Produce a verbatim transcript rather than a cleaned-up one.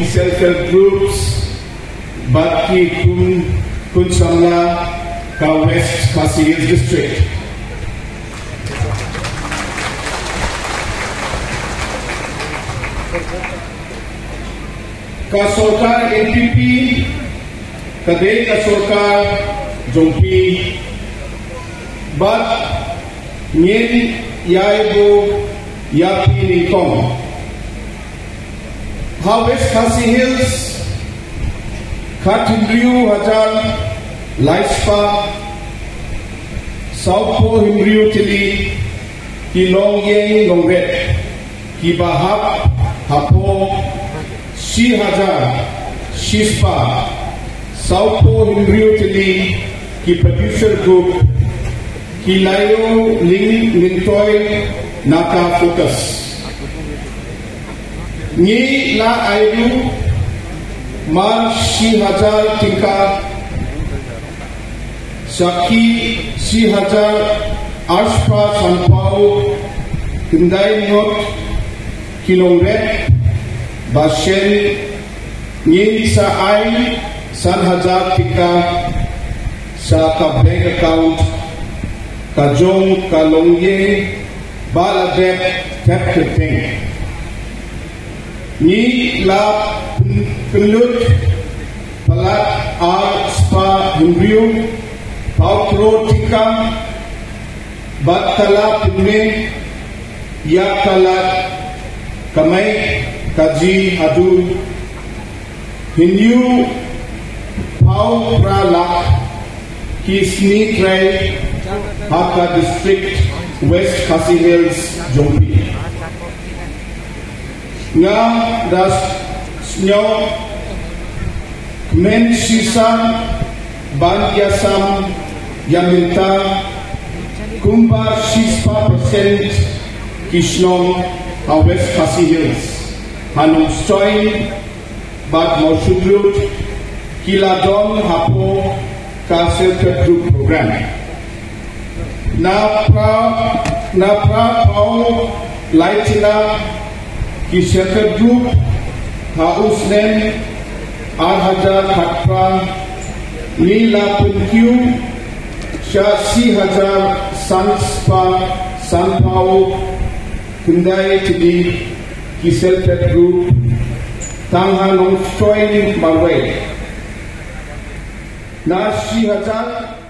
self-help groups Baki Kun Kun Samla ka West Khasi Hills District. Ka Sorkar N P P Kadai ka Sorkar Jompi Bat Nyen Yaibu Yapi Nitong Ha West Khasi Hills Katimriu Hajar Laispa Saupo Himriu Tili Ki Long Yeng Longret Ki Bahap Hapo Si Hajar Shispa Saupo Himriu Tili Ki Producer Group Ki Layo Ling Nintoy Naka Focus Ni La Aidu Mar Si Hajar Tingka Saki Si Hajar Ashpa Sanpao Kindai Not Kilongret Bashen Ni Sa Ai San Hajar Tingka Sa Ka Bank Account Kajong Kalongye Baladek Tap Keteng Ni La Pelut Palat Ar Spa Himriu Paukro Tika Batkala Pime Yakalat Kamai Kaji Adu Hinyu Pau Pralak Kisni Trai Haka District West Khasi Hills Jompi Nga das Snyo Men Sisa Ban Yasam Yaminta Kumba Shispa Percent Kishnong Ha West Khasi Hills Hanum Stoin Bat Moshudrut Kiladon Hapo Self-help Group Program Na pra Na pra Pau Laitina Ki Self-help Group Hausnen Arhajar Khatpa Lila Punkiu Shasi Hajar Sanspa Sanpao Kundai Tidi Ki Self-help Group Tangha Nong Stoin Marway Nasi Hajar